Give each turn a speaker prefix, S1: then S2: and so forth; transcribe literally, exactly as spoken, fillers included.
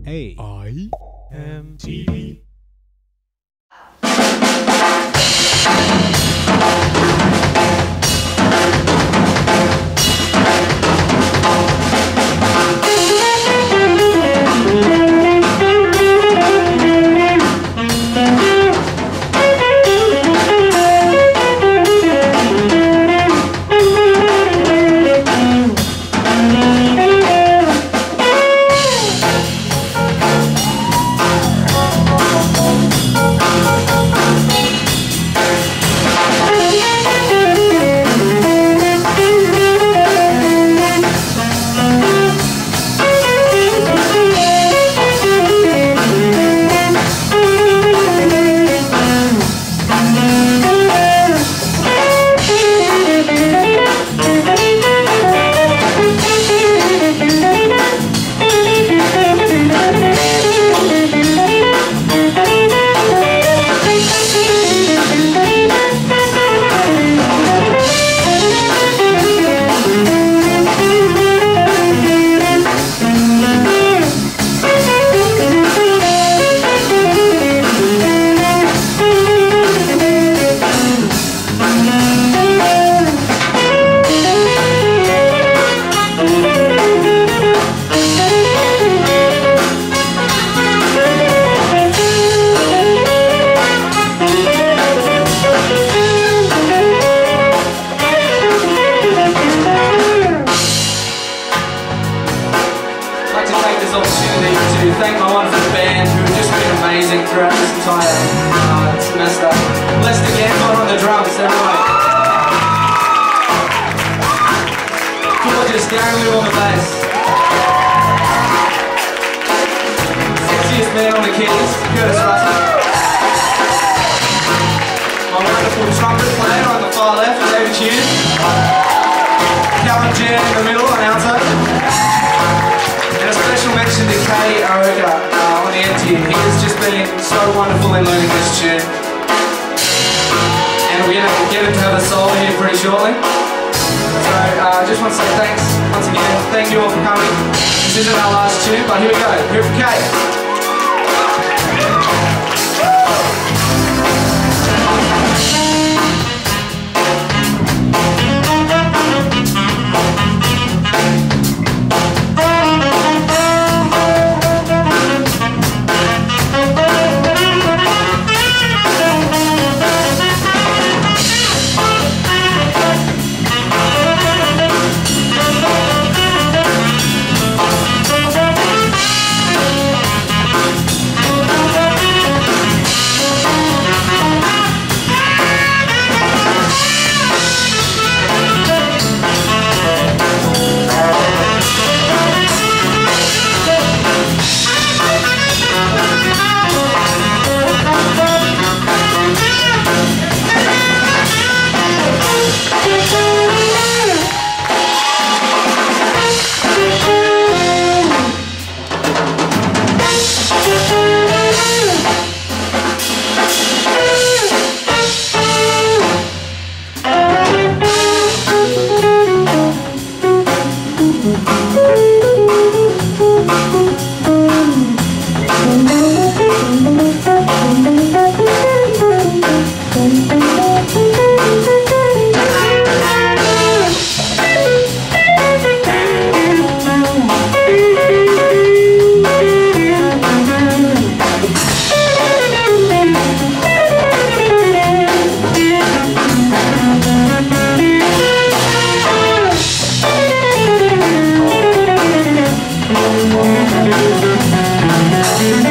S1: A I M T V.
S2: To thank my wonderful band who have just been amazing throughout this entire uh, semester. Lester Gambler on the drums, everyone. Gorgeous, Darren Little on the bass. Sexiest man on the keys, Curtis Russell. My wonderful trumpet player on the far left, David Hughes. Calvin Jan in the middle, announcer. And a special mention to Kay Aroka uh, on the end here. He has just been so wonderful in learning this tune. And we're going to get into the solo here pretty shortly. So I uh, just want to say thanks once again. Thank you all for coming. This isn't our last tune, but here we go. Here for Kay.
S3: Thank you.